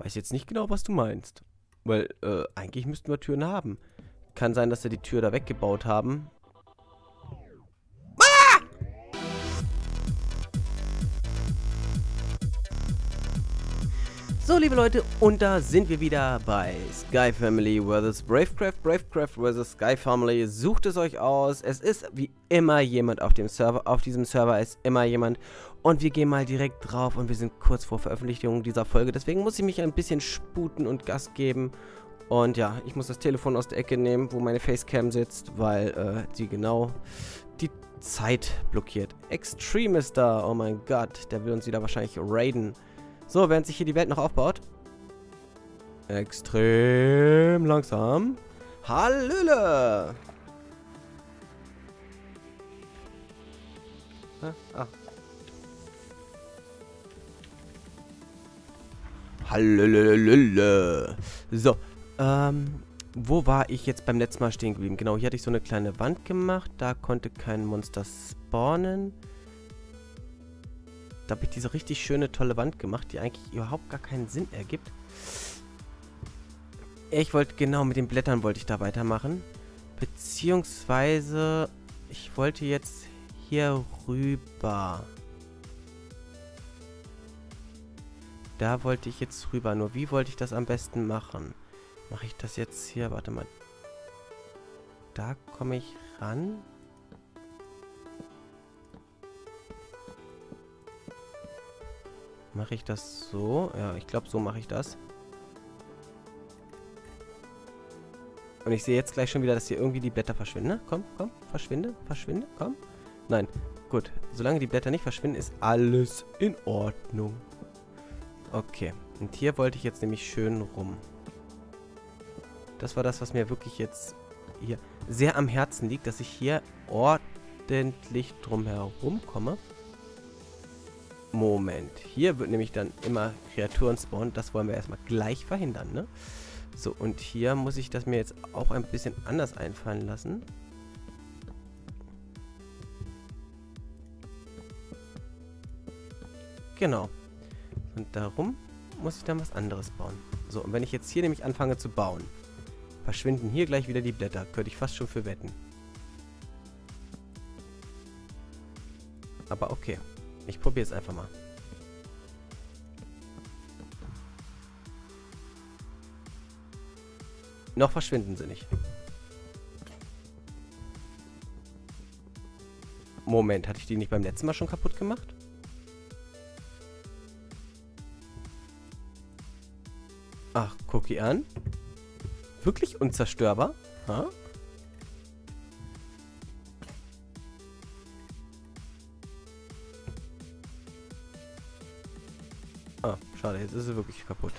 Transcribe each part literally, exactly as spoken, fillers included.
Weiß jetzt nicht genau, was du meinst. Weil, äh, eigentlich müssten wir Türen haben. Kann sein, dass wir die Tür da weggebaut haben. So, liebe Leute, und da sind wir wieder bei Sky Family versus. Bravecraft. Bravecraft versus. Sky Family. Sucht es euch aus. Es ist wie immer jemand auf dem Server. Auf diesem Server ist immer jemand. Und wir gehen mal direkt drauf und wir sind kurz vor Veröffentlichung dieser Folge. Deswegen muss ich mich ein bisschen sputen und Gas geben. Und ja, ich muss das Telefon aus der Ecke nehmen, wo meine Facecam sitzt, weil äh, die genau die Zeit blockiert. Extreme ist da. Oh mein Gott, der will uns wieder wahrscheinlich raiden. So, während sich hier die Welt noch aufbaut. Extrem langsam. Hallöle! Ah. Hallöle. So, ähm, wo war ich jetzt beim letzten Mal stehen geblieben? Genau, hier hatte ich so eine kleine Wand gemacht. Da konnte kein Monster spawnen. Da habe ich diese richtig schöne, tolle Wand gemacht, die eigentlich überhaupt gar keinen Sinn ergibt. Ich wollte, genau, mit den Blättern wollte ich da weitermachen. Beziehungsweise, ich wollte jetzt hier rüber. Da wollte ich jetzt rüber. Nur wie wollte ich das am besten machen? Mache ich das jetzt hier? Warte mal. Da komme ich ran. Mache ich das so? Ja, ich glaube, so mache ich das. Und ich sehe jetzt gleich schon wieder, dass hier irgendwie die Blätter verschwinden. Komm, komm, verschwinde, verschwinde, komm. Nein, gut. Solange die Blätter nicht verschwinden, ist alles in Ordnung. Okay, und hier wollte ich jetzt nämlich schön rum. Das war das, was mir wirklich jetzt hier sehr am Herzen liegt, dass ich hier ordentlich drum herum komme. Moment. Hier wird nämlich dann immer Kreaturen spawnen. Das wollen wir erstmal gleich verhindern, ne? So, und hier muss ich das mir jetzt auch ein bisschen anders einfallen lassen. Genau. Und darum muss ich dann was anderes bauen. So, und wenn ich jetzt hier nämlich anfange zu bauen, verschwinden hier gleich wieder die Blätter. Könnte ich fast schon für wetten. Aber okay. Ich probiere es einfach mal. Noch verschwinden sie nicht. Moment, hatte ich die nicht beim letzten Mal schon kaputt gemacht? Ach, guck die an. Wirklich unzerstörbar? Ha? Ah, schade, jetzt ist sie wirklich kaputt.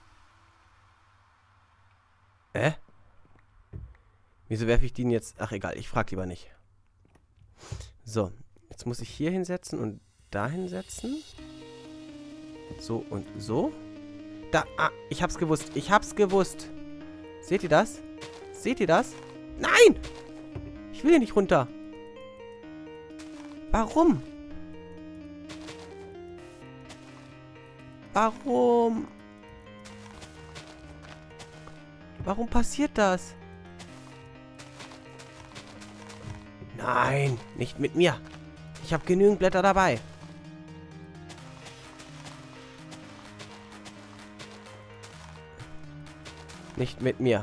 Äh? Wieso werfe ich den jetzt? Ach, egal, ich frage lieber nicht. So, jetzt muss ich hier hinsetzen und da hinsetzen. So und so. Da, ah, ich hab's gewusst, ich hab's gewusst. Seht ihr das? Seht ihr das? Nein! Ich will hier nicht runter. Warum? Warum? Warum passiert das? Nein, nicht mit mir. Ich habe genügend Blätter dabei. Nicht mit mir.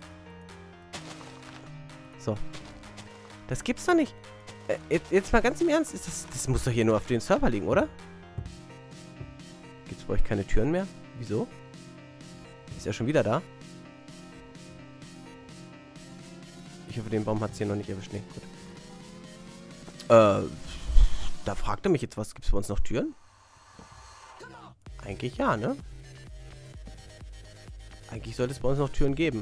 So. Das gibt's doch nicht. Äh, jetzt, jetzt mal ganz im Ernst. Ist das, das muss doch hier nur auf den Server liegen, oder? Gibt es bei euch keine Türen mehr? Wieso? Ist ja schon wieder da. Ich hoffe, den Baum hat es hier noch nicht erwischt. Nee, gut. Äh, da fragt er mich jetzt was. Gibt es bei uns noch Türen? Eigentlich ja, ne? Eigentlich sollte es bei uns noch Türen geben.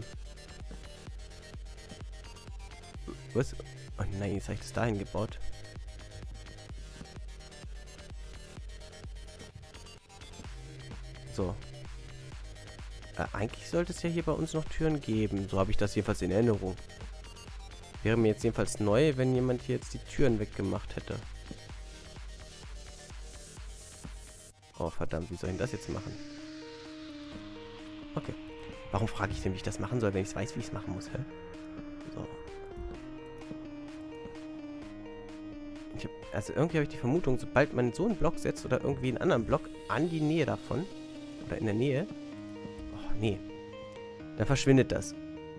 Was? Oh nein, jetzt habe ich das dahin gebaut. So. Äh, eigentlich sollte es ja hier bei uns noch Türen geben. So habe ich das jedenfalls in Erinnerung. Wäre mir jetzt jedenfalls neu, wenn jemand hier jetzt die Türen weggemacht hätte. Oh, verdammt, wie soll ich das jetzt machen? Okay. Warum frage ich denn, wie ich das machen soll, wenn ich weiß, wie ich es machen muss, hä? So. Ich hab, also irgendwie habe ich die Vermutung, sobald man so einen Block setzt oder irgendwie einen anderen Block an die Nähe davon, oder in der Nähe, oh nee, dann verschwindet das.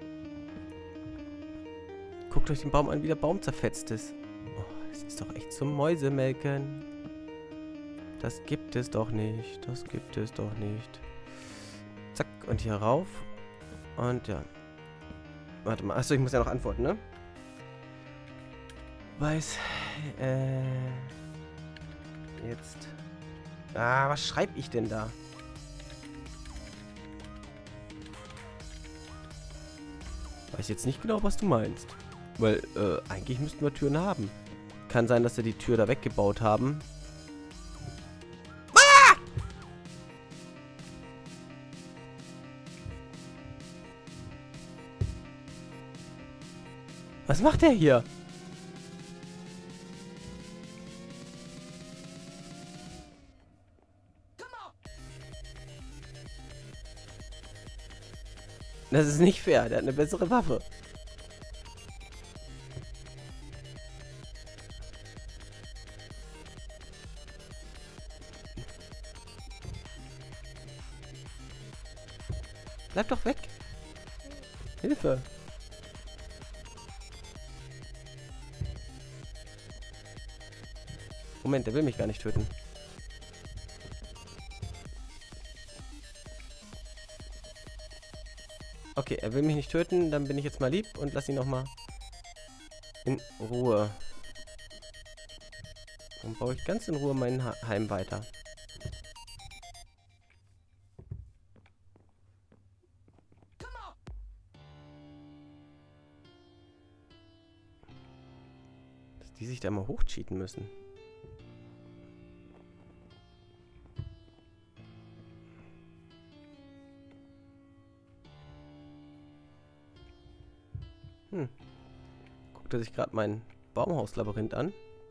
Guckt euch den Baum an, wie der Baum zerfetzt ist. Oh, das ist doch echt zum Mäusemelken. Das gibt es doch nicht. Das gibt es doch nicht. Zack, und hier rauf. Und ja. Warte mal, achso, ich muss ja noch antworten, ne? Weiß, äh... Jetzt... Ah, was schreibe ich denn da? Weiß jetzt nicht genau, was du meinst. Weil, äh, eigentlich müssten wir Türen haben. Kann sein, dass sie die Tür da weggebaut haben. Ah! Was macht der hier? Das ist nicht fair. Der hat eine bessere Waffe. Bleib doch weg. Hilfe. Moment, der will mich gar nicht töten. Okay, er will mich nicht töten, dann bin ich jetzt mal lieb und lass ihn noch mal in Ruhe. Und baue ich ganz in Ruhe mein Heim weiter. Dass die sich da mal hochcheaten müssen. Hm. Guckt er sich gerade mein Baumhauslabyrinth an.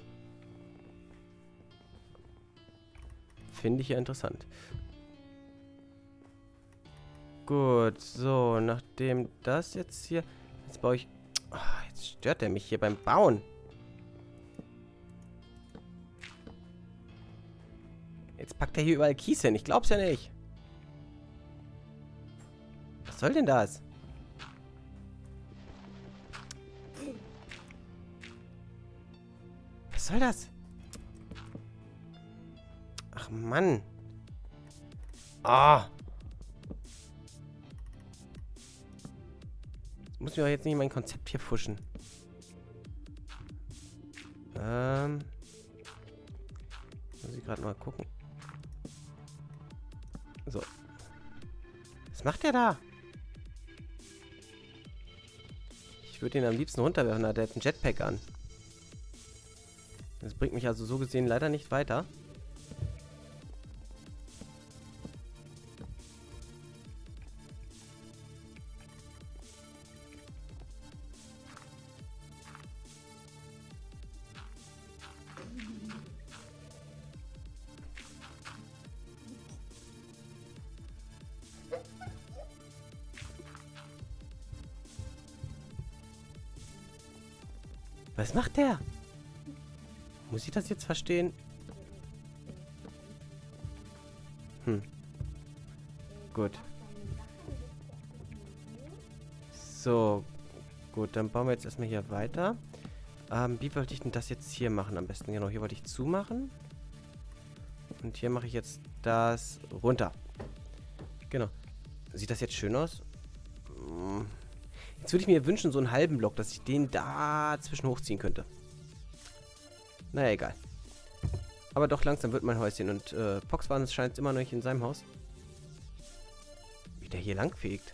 Finde ich ja interessant. Gut, so, nachdem das jetzt hier... Jetzt baue ich... Oh, jetzt stört er mich hier beim Bauen. Jetzt packt er hier überall Kies hin. Ich glaub's ja nicht. Was soll denn das? Was soll das? Ach, Mann. Ah. Jetzt muss ich doch jetzt nicht mein Konzept hier fuschen. Ähm. Muss ich gerade mal gucken. So. Was macht der da? Ich würde ihn am liebsten runterwerfen, der hat einen Jetpack an. Das bringt mich also so gesehen leider nicht weiter. Was macht der? Muss ich das jetzt verstehen? Hm. Gut. So. Gut, dann bauen wir jetzt erstmal hier weiter. Ähm, wie wollte ich denn das jetzt hier machen am besten? Genau, hier wollte ich zumachen. Und hier mache ich jetzt das runter. Genau. Sieht das jetzt schön aus? Jetzt würde ich mir wünschen, so einen halben Block, dass ich den da zwischen hochziehen könnte. Naja, egal. Aber doch langsam wird mein Häuschen. Und äh, Poxwarnes scheint immer noch nicht in seinem Haus. Wie der hier langfegt.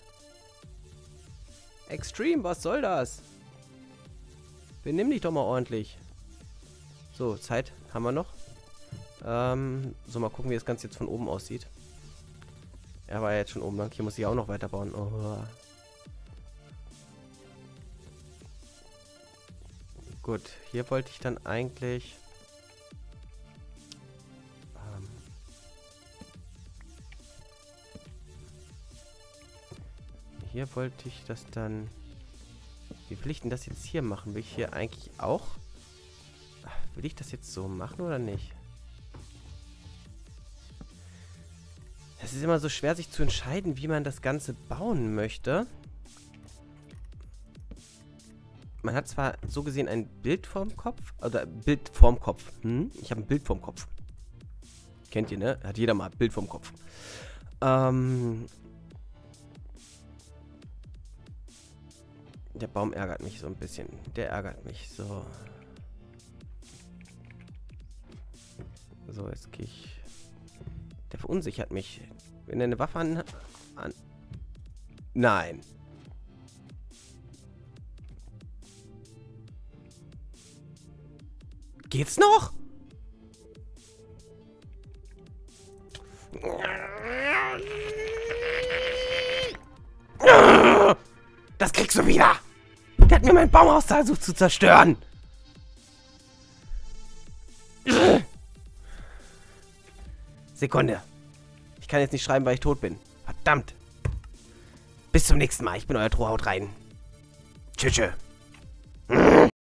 Extreme, was soll das? Benimm dich doch mal ordentlich. So, Zeit haben wir noch. Ähm, so, mal gucken, wie das Ganze jetzt von oben aussieht. Er war ja jetzt schon oben lang. Hier muss ich auch noch weiterbauen. Oh. Gut, hier wollte ich dann eigentlich... Ähm, hier wollte ich das dann... Wie will ich denn das jetzt hier machen? Will ich hier eigentlich auch... Will ich das jetzt so machen oder nicht? Es ist immer so schwer, sich zu entscheiden, wie man das Ganze bauen möchte. Man hat zwar so gesehen ein Bild vorm Kopf, oder Bild vorm Kopf. Hm? Ich habe ein Bild vorm Kopf. Kennt ihr, ne? Hat jeder mal ein Bild vorm Kopf. Ähm... Der Baum ärgert mich so ein bisschen. Der ärgert mich so. So, jetzt gehe ich... Der verunsichert mich. Wenn er eine Waffe an... an Nein. Geht's noch? Das kriegst du wieder! Der hat mir mein Baumhaus versucht zu zerstören! Sekunde. Ich kann jetzt nicht schreiben, weil ich tot bin. Verdammt. Bis zum nächsten Mal. Ich bin euer Trohaut rein. Tschüss.